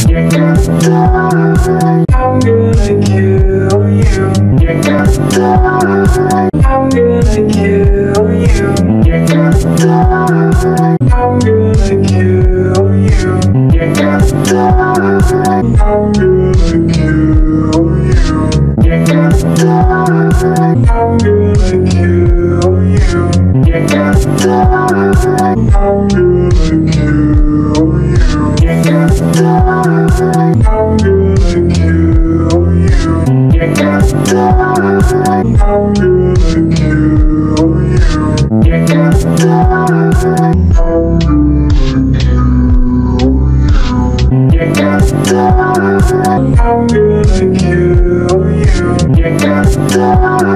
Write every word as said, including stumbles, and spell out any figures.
I'm gonna kill you. I'm gonna kill you. I'm gonna kill you. I'm gonna kill you. I'm gonna kill you. I'm gonna kill you. I'm gonna kill you. I'm gonna kill you. I'm gonna kill you.